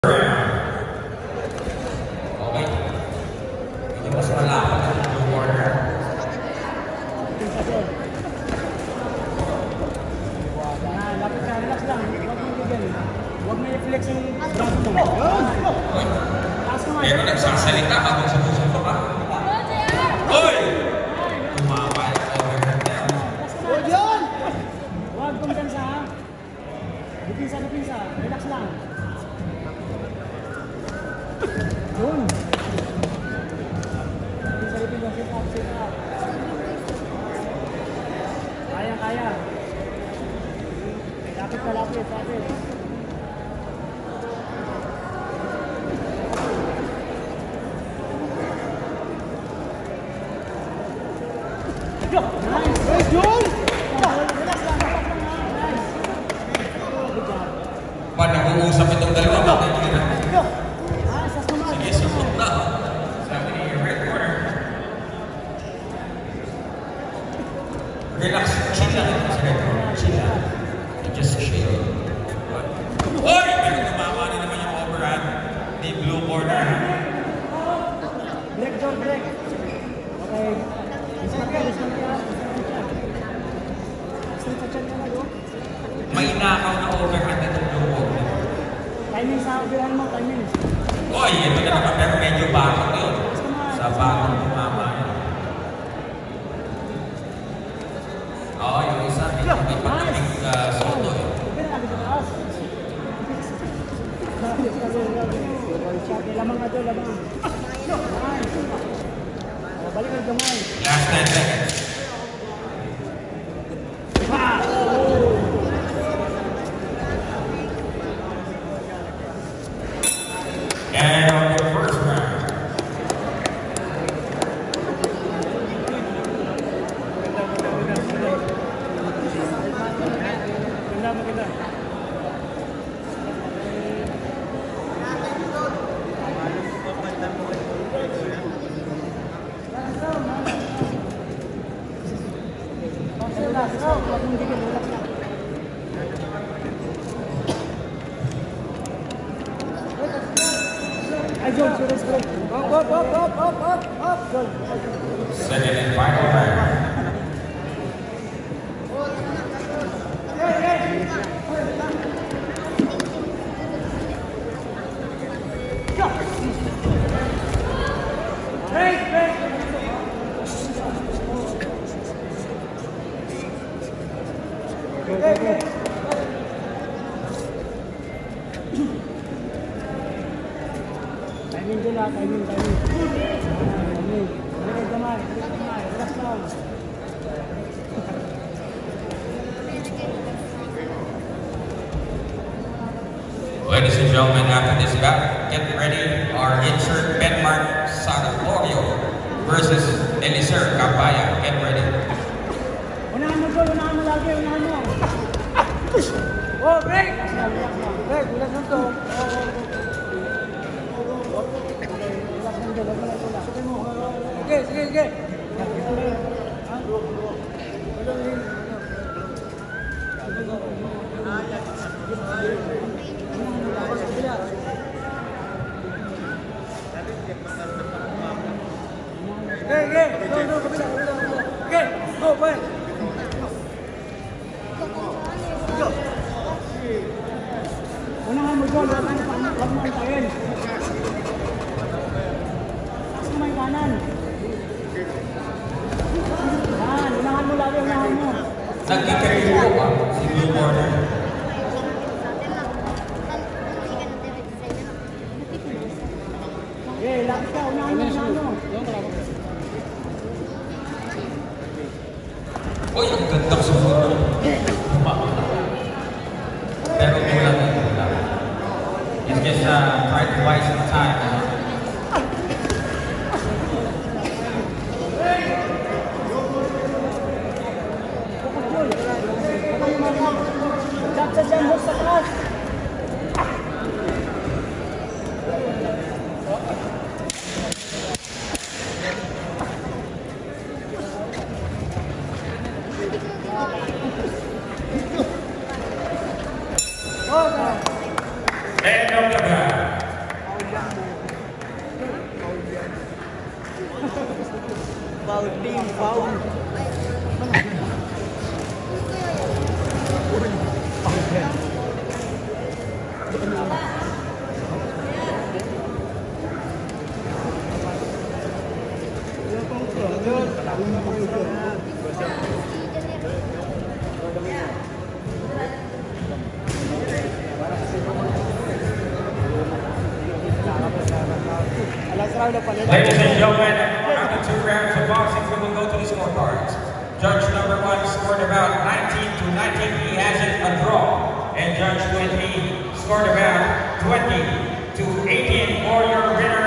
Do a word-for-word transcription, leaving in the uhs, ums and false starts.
Okay. Medyo mas malapad ang blue corner. Lapit ka, relax lang. Huwag mo i-bigay. Huwag mo i-flex yung braso mo. Taas ka nga. Pero nagsasalita habang sa puso ko ka. Hoy! Tumama yung overhead na. Huwag yun! Huwag kumpiyansa ha. Dipinsa, dipinsa. Relax lang. Yun. Dipinsa, dipinsa. Sit up, sit up. Kaya, kaya. Lapit ka, lapit, lapit. Nice! Nice, John! Relax lang, relax lang ha. Nice. Good job. Pa, nag-uusap itong dalawa. Bakit yun na? Ah, sa sumunod. Sige, susunod na. Sabi ni red corner. Relax. Chill lang ito sa red corner. Chill lang. Just chill. Hoy! Pero tumama na naman yung overhand ni blue corner. Break, John, break. Okay. Discount ka, discount ka. Discount sa chan ka na, bro. May nakaw na overhand itong blue corner. Timing sa overhand mo, timing. Hoy! Ito na naman. Pero medyo bakit yun. Sa bakit tumama yun. Oo, yung isa. May pagkaking uh, soto eh. Lamang na doon, lamang. Balik ang gamay. Last ten seconds. And on your first round. Maganda, maganda. Relax, relax. Huwag mong gigil, relax lang. Ay, John, serious break. Up, up, up, up, up, up, up, John. Second and final round. Hey, hey. Go. Break, break. Go, go, go. Timing dyan lang, timing, timing. Ah, timing. Balik gamay, balik gamay. Relax lang. Ladies and gentlemen, after this bout, get ready. Our insert Benmark Sagaflorio versus Eliser Cabaya. Get ready. Unahan mo, Joel. Unahan mo lagi. Unahan mo. Oh, break! Relax lang, relax lang. Break, relax lang to. Oh, oh, oh. Relax lang, Joel. Relax lang. Sige mo. Sige, sige, sige. Ha? Okay, okay. Go, go, kabila, kabila, kabila. Okay, go, bye. Go. Unahan mo, John. Huwag mo, huwag mo antayin. Taas mo may kanan. Yan, unahan mo lagi, unahan mo. Nagkikariyo pa si blue corner. Okay, lapit ka. Unahan mo, unahan mo. Uy, ang gandang sumunod. Pero kulang na kulang. It's just uh, try to buy some time. Jump sa dyan, hook sa taas. And of the back. being found. Ladies and gentlemen, after two rounds of boxing, we will go to the scorecards. Judge number one scored about nineteen to nineteen. He has it a draw. And Judge twenty scored about twenty to eighteen for your winner.